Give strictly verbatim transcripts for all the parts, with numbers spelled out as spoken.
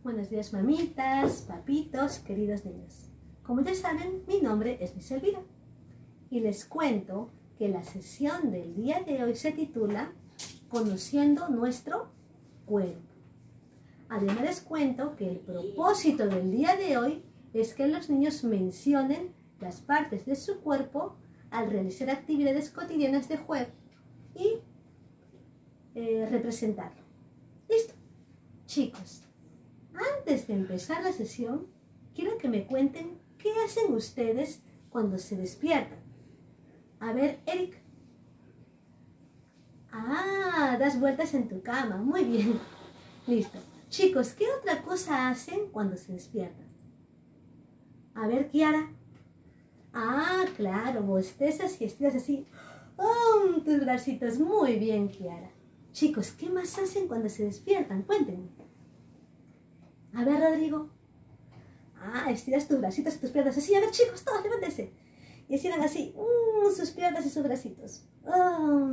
Buenos días, mamitas, papitos, queridos niños. Como ya saben, mi nombre es Miss Elvira y les cuento que la sesión del día de hoy se titula Conociendo nuestro cuerpo. Además les cuento que el propósito del día de hoy es que los niños mencionen las partes de su cuerpo al realizar actividades cotidianas de juego y eh, representarlo. ¿Listo? Chicos, antes de empezar la sesión, quiero que me cuenten qué hacen ustedes cuando se despiertan. A ver, Eric. Ah, das vueltas en tu cama. Muy bien. Listo. Chicos, ¿qué otra cosa hacen cuando se despiertan? A ver, Kiara. Ah, claro, bostezas y estiras así. Oh, tus bracitos. Muy bien, Kiara. Chicos, ¿qué más hacen cuando se despiertan? Cuéntenme. A ver, Rodrigo. Ah, estiras tus bracitos y tus piernas así. A ver, chicos, todos levántense. Y estiran así uh, sus piernas y sus bracitos. Oh.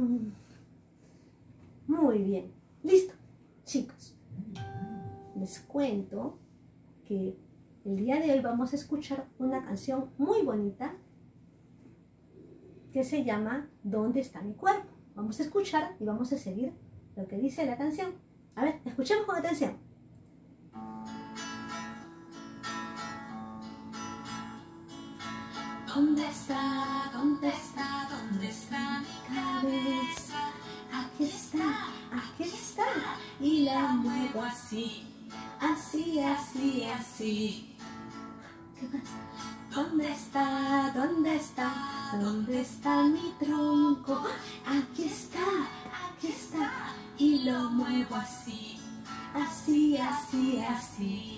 Muy bien. Listo. Chicos, les cuento que el día de hoy vamos a escuchar una canción muy bonita que se llama ¿Dónde está mi cuerpo? Vamos a escuchar y vamos a seguir lo que dice la canción. A ver, escuchemos con atención. ¿Dónde está? ¿Dónde está? ¿Dónde está mi cabeza? Aquí está, aquí está. Y la muevo así, así, así, así. ¿Qué más? ¿Dónde está? ¿Dónde está? ¿Dónde está mi tronco? Aquí está, aquí está. Y lo muevo así, así, así, así.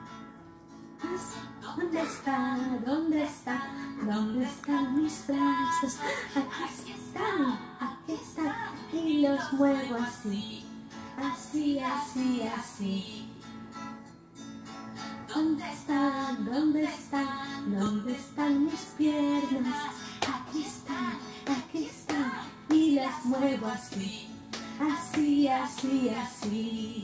¿Dónde está? ¿Dónde está? ¿Dónde están mis brazos? Aquí están, aquí están. Y los muevo así, así, así, así. ¿Dónde están? ¿Dónde están? ¿Dónde están mis piernas? Aquí están, aquí están. Y las muevo así, así, así, así.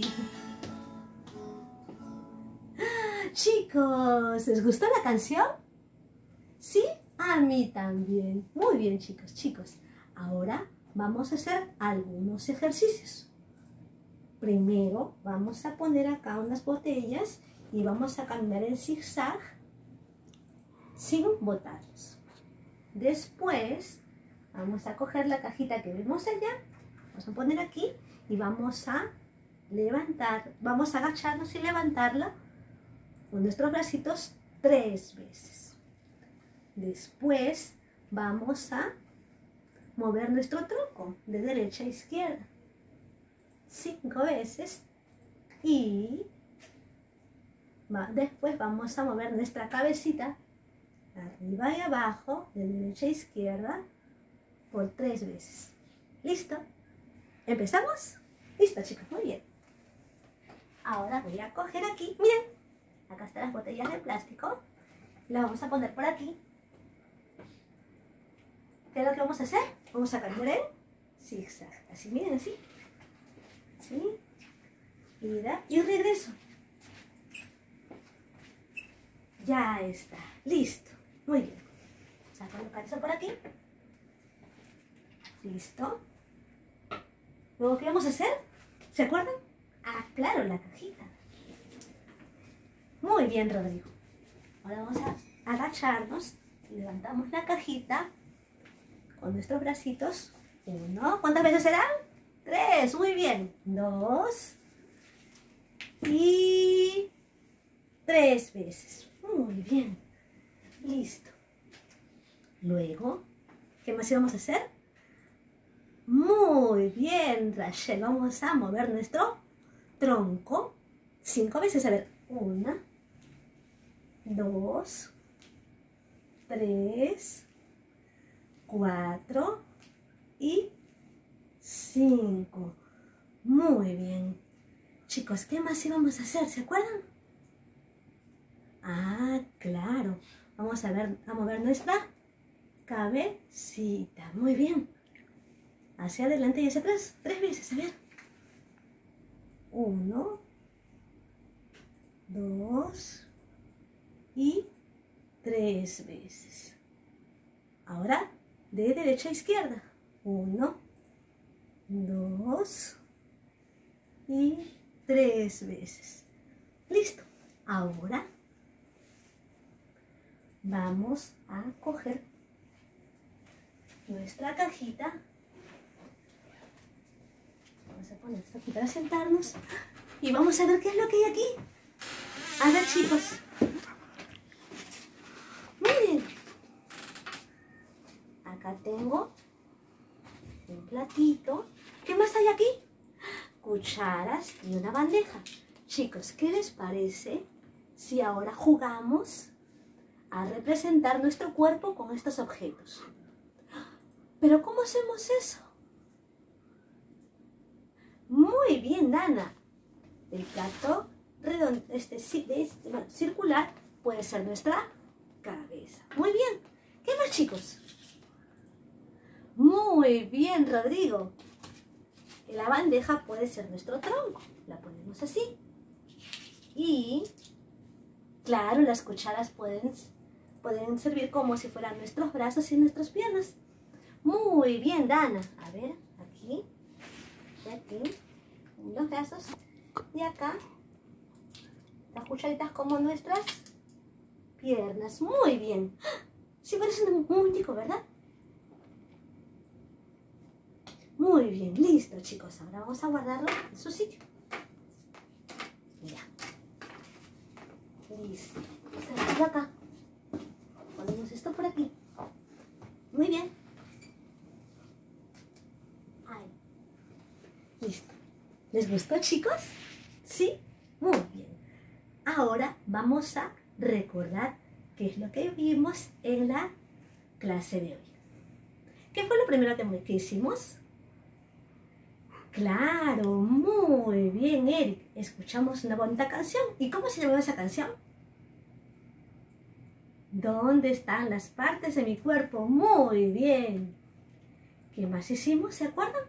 Chicos, ¿les gustó la canción? ¿Sí? A mí también. Muy bien, chicos. Chicos, ahora vamos a hacer algunos ejercicios. Primero vamos a poner acá unas botellas y vamos a caminar en zigzag sin botarlas. Después vamos a coger la cajita que vemos allá, vamos a poner aquí y vamos a levantar, vamos a agacharnos y levantarla con nuestros bracitos tres veces. Después vamos a mover nuestro tronco de derecha a izquierda cinco veces y va, después vamos a mover nuestra cabecita arriba y abajo de derecha a izquierda por tres veces. ¿Listo? ¿Empezamos? Listo, chicos, muy bien. Ahora voy a coger aquí, miren. Acá están las botellas de plástico. Las vamos a poner por aquí. ¿Qué es lo que vamos a hacer? Vamos a caminar en zigzag. Así, miren, así. Así. Ida y regreso. Ya está. Listo. Muy bien. Vamos a colocar eso por aquí. Listo. Luego, ¿qué vamos a hacer? ¿Se acuerdan? Ah, claro, la cajita. Muy bien, Rodrigo. Ahora vamos a agacharnos y levantamos la cajita con nuestros bracitos. Uno. ¿Cuántas veces serán? Tres. Muy bien. Dos. Y tres veces. Muy bien. Listo. Luego, ¿qué más íbamos a hacer? Muy bien, Rachel. Vamos a mover nuestro tronco cinco veces. A ver. Una. Dos, tres, cuatro y cinco. Muy bien. Chicos, ¿qué más íbamos a hacer? ¿Se acuerdan? Ah, claro. Vamos a ver, a mover nuestra cabecita. Muy bien. Hacia adelante y hacia atrás. Tres veces, a ver. Uno. dos y tres veces. Ahora de derecha a izquierda. Uno, dos y tres veces. Listo. Ahora vamos a coger nuestra cajita. Vamos a poner esto aquí para sentarnos y vamos a ver qué es lo que hay aquí. A ver, chicos. Miren. Acá tengo un platito. ¿Qué más hay aquí? Cucharas y una bandeja. Chicos, ¿qué les parece si ahora jugamos a representar nuestro cuerpo con estos objetos? ¿Pero cómo hacemos eso? Muy bien, Dana. El plato redondo, este, este bueno, circular puede ser nuestra cabeza. Muy bien. ¿Qué más, chicos? Muy bien, Rodrigo. La bandeja puede ser nuestro tronco. La ponemos así. Y, claro, las cucharas pueden, pueden servir como si fueran nuestros brazos y nuestras piernas. Muy bien, Dana. A ver, aquí. Y aquí. Los brazos. Y acá. Las cucharitas como nuestras piernas. Muy bien. Sí, parece un muñeco, ¿verdad? Muy bien, listo, chicos. Ahora vamos a guardarlo en su sitio. Mira. Listo. Cerramos acá. Ponemos esto por aquí. Muy bien. Ahí. Listo. ¿Les gustó, chicos? ¿Sí? Muy bien. Ahora vamos a recordar qué es lo que vimos en la clase de hoy. ¿Qué fue lo primero que hicimos? Claro, muy bien, Eric. Escuchamos una bonita canción. ¿Y cómo se llama esa canción? ¿Dónde están las partes de mi cuerpo? Muy bien. ¿Qué más hicimos? ¿Se acuerdan?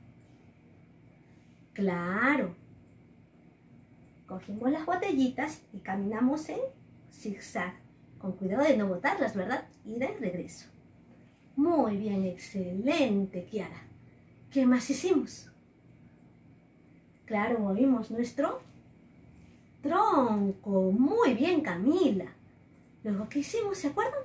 Claro. Cogimos las botellitas y caminamos en zigzag. Con cuidado de no botarlas, ¿verdad? Y de regreso. Muy bien, excelente, Kiara. ¿Qué más hicimos? Claro, movimos nuestro tronco. Muy bien, Camila. Luego, ¿qué hicimos? ¿Se acuerdan?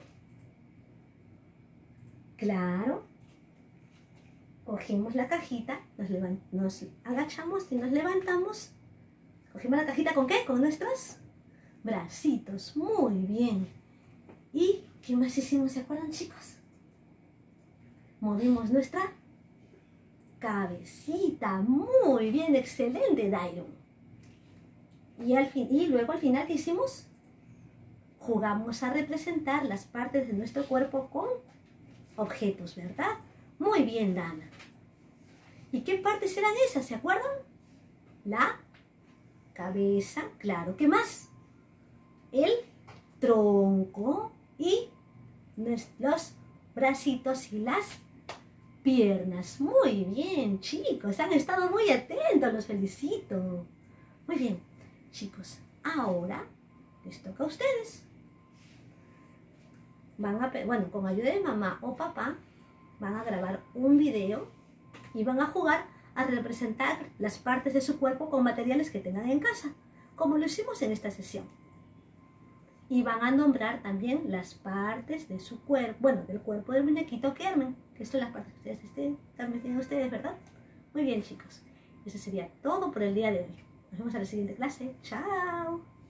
Claro. Cogimos la cajita, nos, nos agachamos y nos levantamos. Cogimos la cajita ¿con qué? Con nuestros bracitos. Muy bien. ¿Y qué más hicimos? ¿Se acuerdan, chicos? Movimos nuestra cabecita. Muy bien, excelente, Dairon. Y, al fin, y luego al final, ¿qué hicimos? Jugamos a representar las partes de nuestro cuerpo con objetos, ¿verdad? Muy bien, Dana. ¿Y qué partes eran esas? ¿Se acuerdan? La cabeza, claro. ¿Qué más? El tronco y los bracitos y las piernas. Muy bien, chicos. Han estado muy atentos. Los felicito. Muy bien, chicos. Ahora les toca a ustedes. Van a, bueno, con ayuda de mamá o papá, van a grabar un video y van a jugar a representar las partes de su cuerpo con materiales que tengan en casa, como lo hicimos en esta sesión. Y van a nombrar también las partes de su cuerpo, bueno, del cuerpo del muñequito que armen, que son las partes que ustedes estén, están metiendo ustedes, ¿verdad? Muy bien, chicos. Eso sería todo por el día de hoy. Nos vemos en la siguiente clase. ¡Chao!